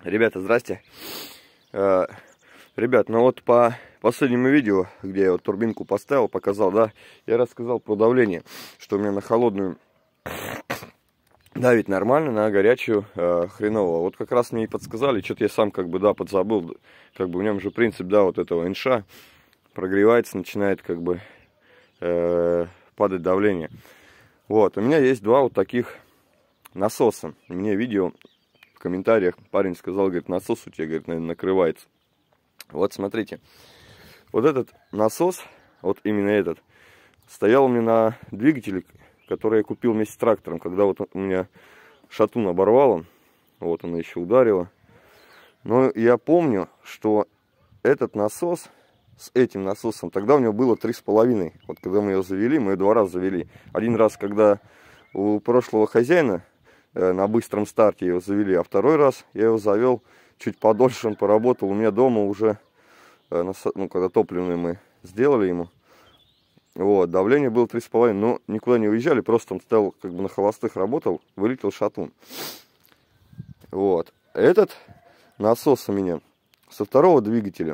Ребята, здрасте. Ребят, ну вот по последнему видео, где я вот турбинку поставил, показал, да, я рассказал про давление, что у меня на холодную давит нормально, на горячую хреново. Вот как раз мне и подсказали, что-то я сам как бы, да, подзабыл, как бы в нем же принцип, да, вот этого инша, прогревается, начинает как бы падать давление. Вот, у меня есть два вот таких насоса. Мне видео в комментариях парень сказал, говорит, насос у тебя, говорит, наверное, накрывается. Вот смотрите, вот этот насос, вот именно этот, стоял у меня на двигателе, который я купил вместе с трактором, когда вот у меня шатун оборвало, вот она еще ударила. Но я помню, что этот насос с этим насосом, тогда у него было 3,5. Вот когда мы ее завели, мы ее 2 раза завели. Один раз, когда у прошлого хозяина на быстром старте его завели, а второй раз я его завел чуть подольше, он поработал у меня дома уже, ну, когда топливный мы сделали ему. Вот, давление было 3,5, но никуда не уезжали, просто он стоял, как бы на холостых работал, вылетел шатун. Вот, этот насос у меня со второго двигателя,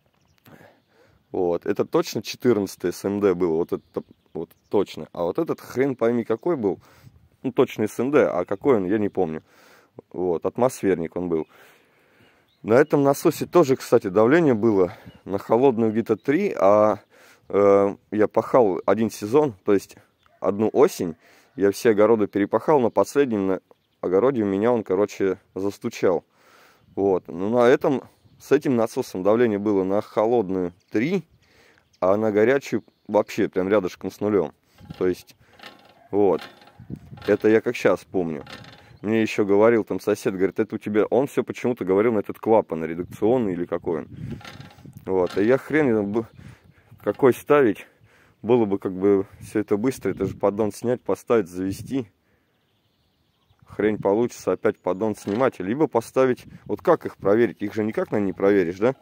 вот, это точно 14 СМД было, вот это вот точно. А вот этот хрен пойми какой был, ну точно СМД, а какой он, я не помню. Вот, атмосферник он был. На этом насосе тоже, кстати, давление было на холодную где-то 3, а я пахал один сезон, то есть одну осень, я все огороды перепахал, на последнем огороде у меня он, короче, застучал. Вот, ну на этом, с этим насосом давление было на холодную 3, а на горячую вообще прям рядышком с нулем. То есть, вот, это я как сейчас помню. Мне еще говорил там сосед, говорит, это у тебя, он все почему-то говорил на этот клапан, редукционный или какой он. Вот, а я хрен какой ставить, было бы как бы все это быстро, это же поддон снять, поставить, завести. Хрень получится опять поддон снимать, либо поставить, вот как их проверить, их же никак, наверное, не проверишь, да?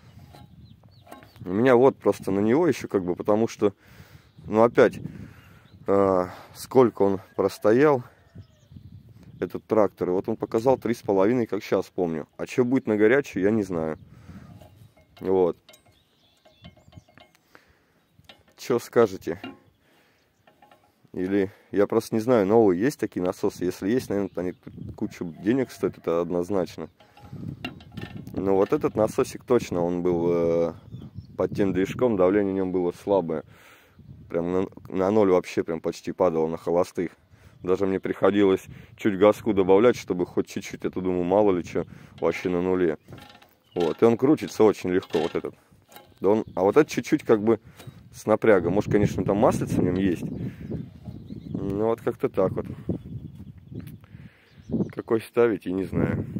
У меня вот просто на него еще как бы, потому что, ну опять, сколько он простоял, этот трактор, и вот он показал 3,5, как сейчас помню. А что будет на горячую, я не знаю. Вот. Что скажете? Или я просто не знаю, новые есть такие насосы? Если есть, наверное, они кучу денег стоят, это однозначно. Но вот этот насосик точно, он был под тем движком, давление в нем было слабое. Прям на 0 вообще прям почти падало на холостых. Даже мне приходилось чуть газку добавлять, чтобы хоть чуть-чуть, это думаю, мало ли что, вообще на нуле. Вот, и он крутится очень легко, вот этот. Да он, а вот этот чуть-чуть как бы с напрягом. Может, конечно, там маслица в нем есть. Ну, вот как-то так вот. Какой ставить, я не знаю.